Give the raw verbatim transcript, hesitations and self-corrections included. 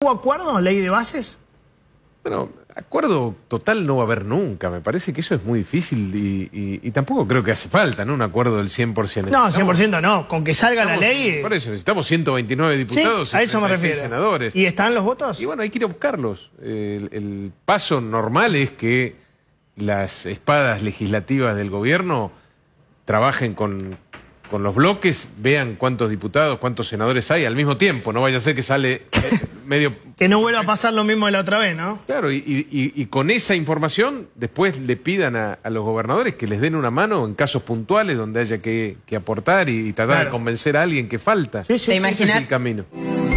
¿Hubo acuerdo, ley de bases? Bueno, acuerdo total no va a haber nunca. Me parece que eso es muy difícil y, y, y tampoco creo que hace falta, ¿no? Un acuerdo del cien por ciento. No, cien por ciento no. Con que salga la ley... Por eso, necesitamos ciento veintinueve diputados sí, a eso y me treinta y seis refiero. senadores. ¿Y están los votos? Y bueno, hay que ir a buscarlos. El, el paso normal es que las espadas legislativas del gobierno trabajen con, con los bloques, vean cuántos diputados, cuántos senadores hay al mismo tiempo. No vaya a ser que sale medio... Que no vuelva a pasar lo mismo de la otra vez, ¿no? Claro, y, y, y con esa información después le pidan a, a los gobernadores que les den una mano en casos puntuales donde haya que, que aportar y, y tratar Claro. de convencer a alguien que falta. Sí, sí, Ese sí. es el camino.